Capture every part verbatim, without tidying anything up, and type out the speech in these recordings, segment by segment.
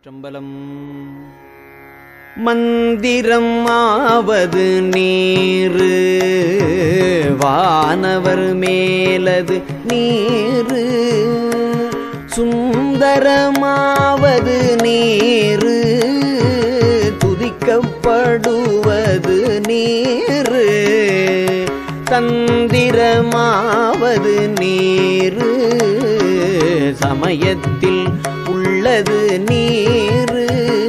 திருச்சிற்றம்பலம். மந்திரம் ஆவது நீரு வானவர் மேலது நீரு, சுந்தரமாவது நீரு துதிக்கப்படுவது நீரு, தந்திரமாவது நீரு சமயத்தில் உள்ளது நீரு,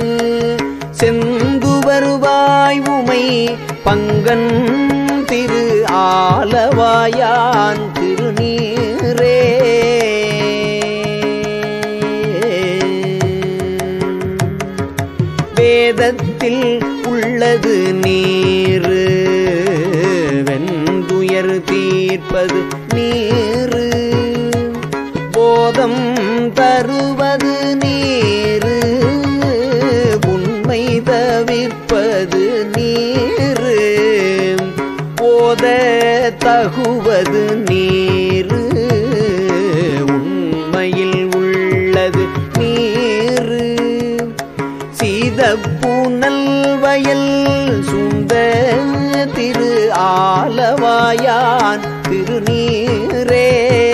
செந்துவருவாய் உமை பங்கன் திரு ஆலவாயான் திருநீரே. வேதத்தில் உள்ளது நீரு வெந்துயர் தீர்ப்பது நீரு, போதம் தருவது நீரு உண்மை தவிர்ப்பது நீரு, போத தகுவது நீரு உண்மையில் உள்ளது நீரு, சீதப்பூனல் வயல் சுந்த திரு ஆலவாயான் திருநீரே.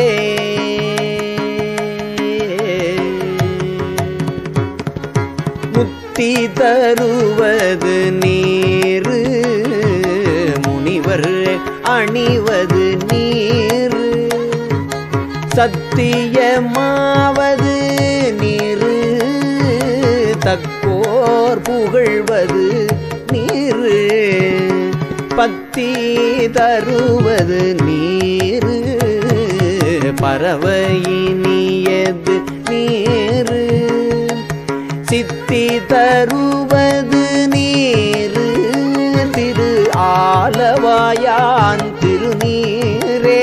முத்தி தருவது நீரு முனிவர் அணிவது நீரு, சத்தியமாவது நீரு தக்கோர் புகழ்வது நீரு, பத்தி தருவது நீரு பறவையினியது நீரு, சித்தி தருவது நீரு திரு ஆலவாயான் திருநீரே.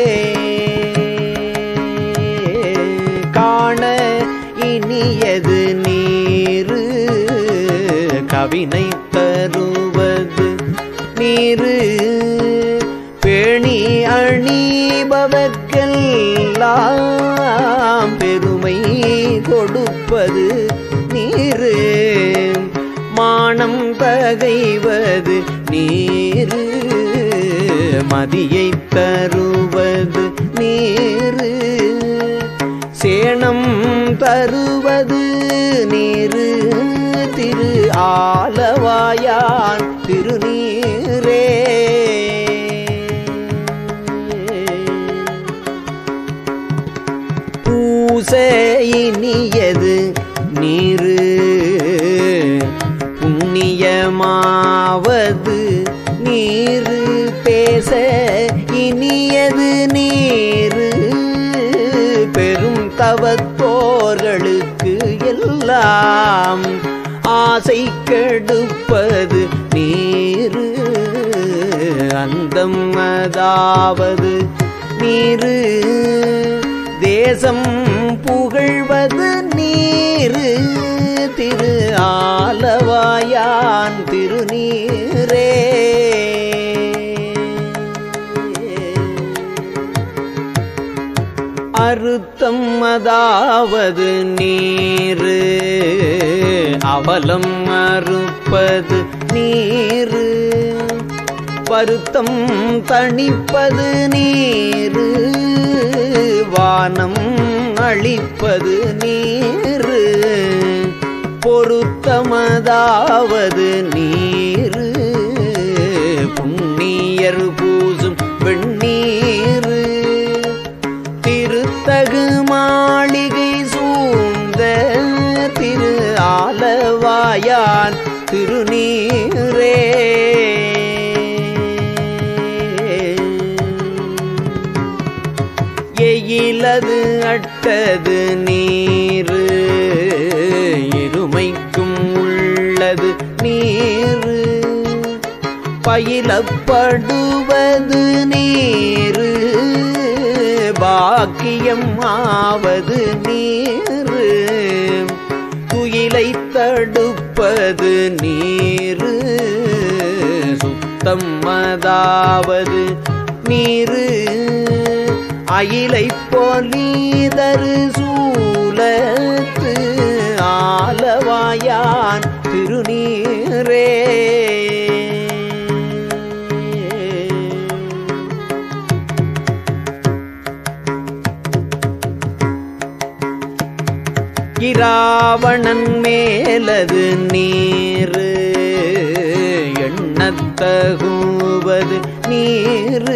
காண இனியது நீரு கவினை தருவது நீரு, பேணி அணிபவர்க்கெல்லாம் பெருமை கொடுப்பது நீரு, மானம் பகைவது நீரு மதியை தருவது நீரு, சேணம் தருவது நீரு திரு ஆலவாயான் திருநீரே. பூசையினியது நீரு புண்ணியமாவது நீரு, பேச இனியது நீரு பெரும் தவத்தோர்களுக்கு எல்லாம் ஆசை கெடுப்பது நீரு, அந்தம் அதாவது நீரு, தேசம் புகழ்வது நீரு திரு ஆலவாயான் திருநீரே. அறுத்தம் அதாவது நீரு அவலம் அறுப்பது நீரு, வருத்தம் தணிப்பது நீரு வானம் அளிப்பது நீரு, பொருத்தமதாவது நீரு புண்ணியர் பூசும் வெண்ணீரு, திருத்தகு மாளிகை சூழ்ந்த திரு ஆலவாயான் திருநீரே. எயிலது அட்டது நீரு இருமைக்கும் உள்ளது நீரு, பயிலப்படுவது நீரு பாக்கியம் ஆவது நீரு, துயிலை தடுப்பது நீரு சுத்தம் அதாவது நீரு, அயிலை பொலிதரு சூலத்து ஆலவாயான் திருநீரே. இராவணன் மேலது நீரு எண்ணத்தகுவது நீரு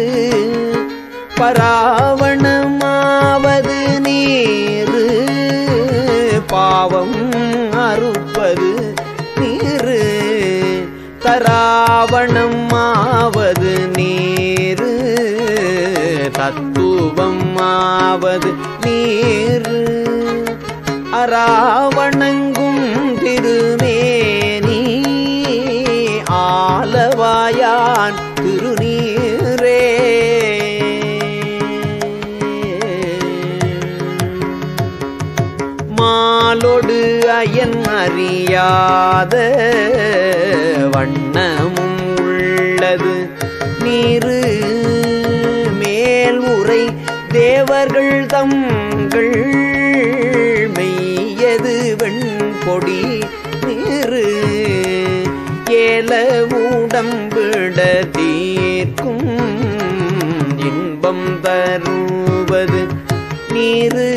பராவணமாவது நீரு பாவம் அறுப்பது நீரு தராவணமாவது நீரு தத்துவமாவது நீரு அராவணங்கும் திருமேனி ஆலவாயான் திருநீரே. மாலொடு அயன் அறியாத வண்ணமும் உள்ளது நீரு மேல் உரை தேவர்கள் தங்கள் மெய்யது வெண்பொடி நீரு ஏல உடம்பிட தீர்க்கும் இன்பம் தருவது நீரு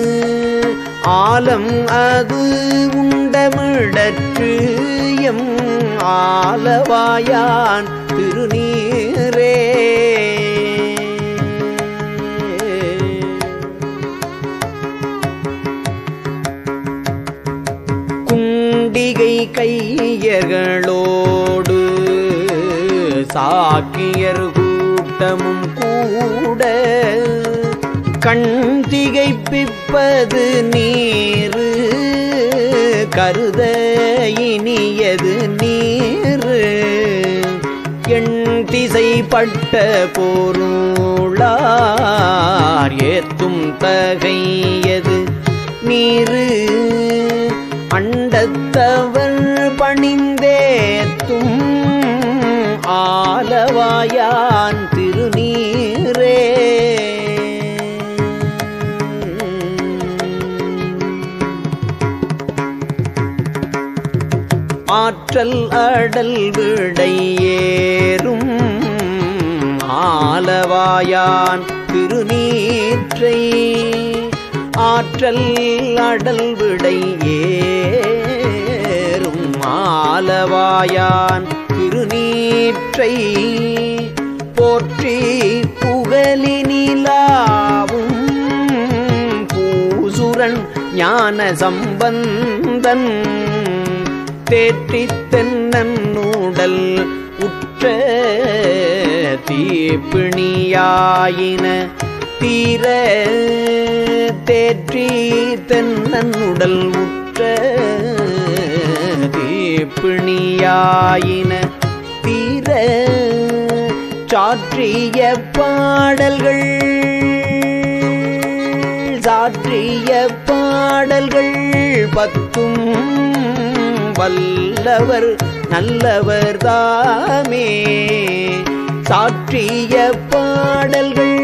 ஆலம் அது உண்டமிடற்று எம் ஆலவாயான் திருநீரே. குண்டிகை கையர்களோடு சாக்கியர் கூட்டமும் கூட கண் திகைப்பிப்பது நீரு கருத இனியது நீரு எண் திசைப்பட்ட பொருளார் ஏத்தும் தகையது நீரு அண்டத்தவர் பணிந்தேத்தும் ஆலவாயான் திருநீரே. ஆற்றல் அடல் விடையேறும் ஆலவாயான் திருநீற்றை ஆற்றல் அடல் விடையேறும் ஆலவாயான் திருநீற்றை போற்றி புகழினிலாவும் பூசுரன் ஞான சம்பந்தன் தேற்றித் தென்னூடல் உற்ற தீப்பிணியாயின தீர தேற்றி தென்னூடல் உற்ற தீப்பிணியாயின தீர சாற்றிய பாடல்கள் சாற்றிய பாடல்கள் பத்தும் வல்லவர் நல்லவர் தாமே சாற்றிய பாடல்கள்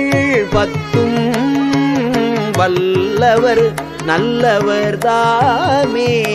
பத்தும் வல்லவர் நல்லவர் தாமே.